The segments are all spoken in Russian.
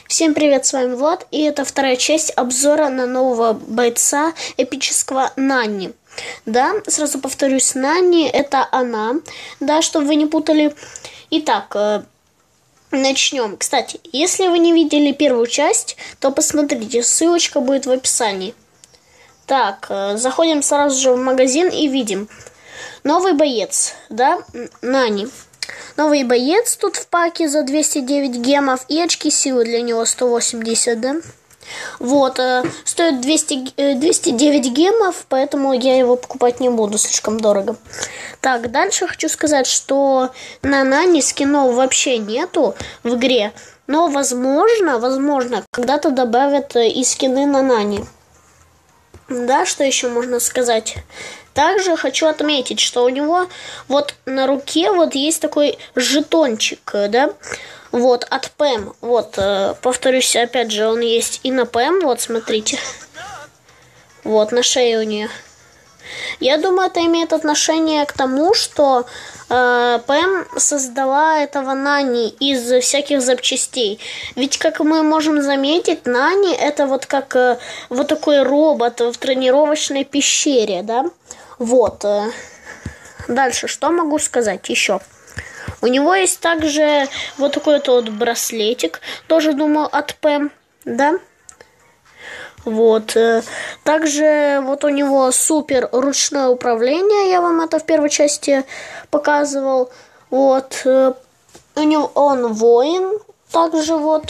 Всем привет, с вами Влад, и это вторая часть обзора на нового бойца эпического Нанни. Да, сразу повторюсь, Нанни это она, да, чтобы вы не путали. Итак, начнем. Кстати, если вы не видели первую часть, то посмотрите, ссылочка будет в описании. Так, заходим сразу же в магазин и видим. Новый боец, да, Нанни. Новый боец тут в паке за 209 гемов и очки силы для него 180, да? Вот, стоит 209 гемов, поэтому я его покупать не буду, слишком дорого. Так, дальше хочу сказать, что на Нанни скинов вообще нету в игре, но возможно, когда-то добавят и скины на Нанни. Да, что еще можно сказать? Также хочу отметить, что у него вот на руке вот есть такой жетончик, да, вот от ПМ. Вот, повторюсь, опять же, он есть и на ПМ, вот, смотрите. Вот, на шее у нее. Я думаю, это имеет отношение к тому, что ПМ создала этого Нанни из всяких запчастей. Ведь, как мы можем заметить, Нанни это вот как вот такой робот в тренировочной пещере, да? Вот. Дальше, что могу сказать еще? У него есть также вот такой вот браслетик, тоже, думаю, от ПМ, да? Вот. Также вот у него супер ручное управление, я вам это в первой части показывал. Вот. У него он воин, также вот.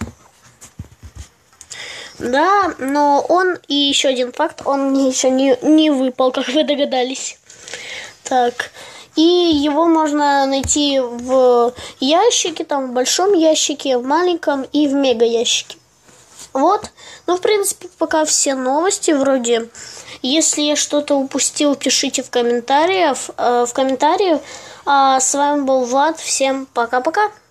Да, но он, и еще один факт, он еще не выпал, как вы догадались. Так, и его можно найти в ящике, там в большом ящике, в маленьком и в мега ящике. Вот, ну, в принципе, пока все новости вроде. Если я что-то упустил, пишите в комментариях. А с вами был Влад, всем пока-пока.